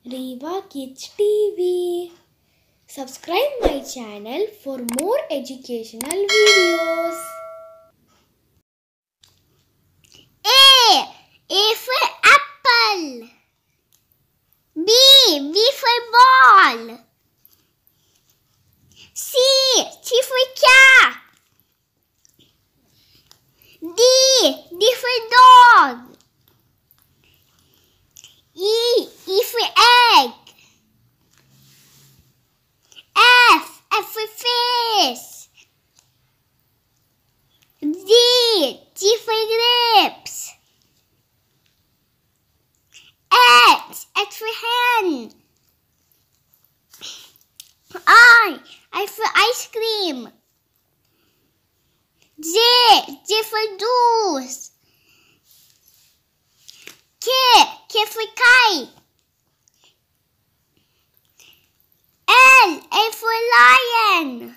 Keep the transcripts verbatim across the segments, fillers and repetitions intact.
Riva Kids T V. Subscribe my channel for more educational videos. A. A for apple. B. B for ball. C. C for cat. D. D for dog. E. E for egg. F. F for fish. G. G for grapes. H. H for hen. I. I for ice cream. J. J for juice. K. K for kite. L. L for lion.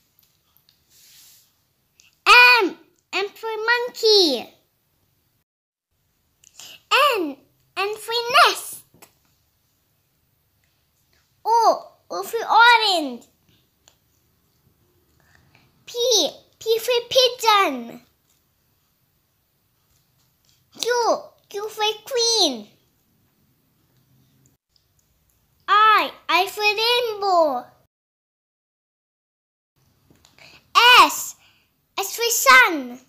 M. M for monkey. N. N for nest. O. O for orange. P. P for pigeon. Q. Q for queen. I. I for rainbow. S. S for sun.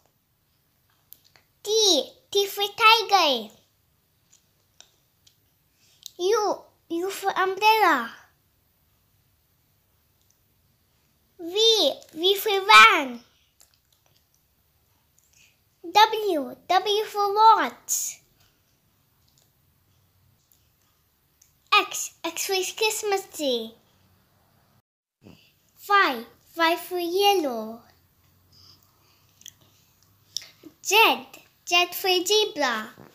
T. T for tiger. U. U for umbrella. V. V for van. W. W for watch. X. X for Christmas tree. Y. Y for yellow. Z. Z for zebra.